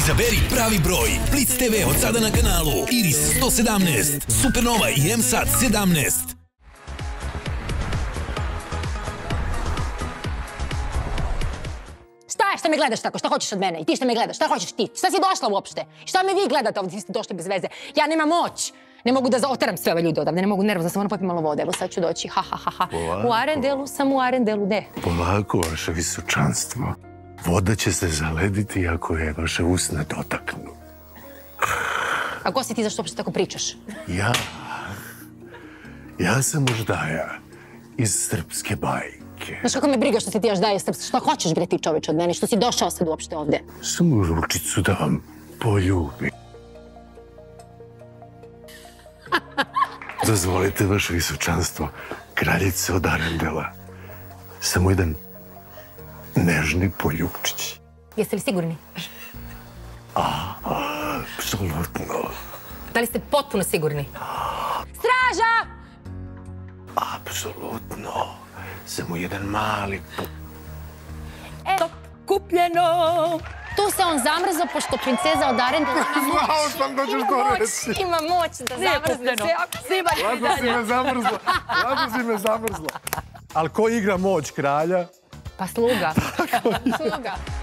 Izaberi pravi broj. Blitz TV od sada na kanalu. Iris 117, Supernova i M-Sat 17. Šta me gledaš tako? Šta hoćeš od mene? I ti šta me gledaš? Šta hoćeš ti? Šta si došla uopšte? Šta me vi gledate ovdje? Vi ste došli bez veze. Ja nemam moć. Ne mogu da oteram sve ove ljude odavde. Ne mogu nervozno, sam moram popiti malo vode. Evo sad ću doći. Ha, ha, ha, ha. U Arendelu sam, u Arendelu. Gde? Polako, vaše visočanstvo. Voda će se zalediti ako je vaše usne dotaknu. A ko si ti zašto uopšte tako pričaš? Ja sam Moždaja iz srpske bajke. Znaš kako me briga što si ti još daje srpske? Šta hoćeš bre ti čoveč od mene? Što si došao sad uopšte ovde? Samo ručicu da vam poljubim. Dozvolite, vaše visočanstvo, kraljice od Arendela. Samo jedan nežni poljubčić. Jeste li sigurni? Apsolutno. Da li ste potpuno sigurni? Straža! Apsolutno. Samo jedan mali... Kupljeno! Tu se on zamrzao, pošto princeza od Arendela ima moć. Znao sam da ćeš to reći. Ima moć da zamrzne se. Lako si me zamrzla. Ali ko igra moć kralja? Pa sluga. Sluga.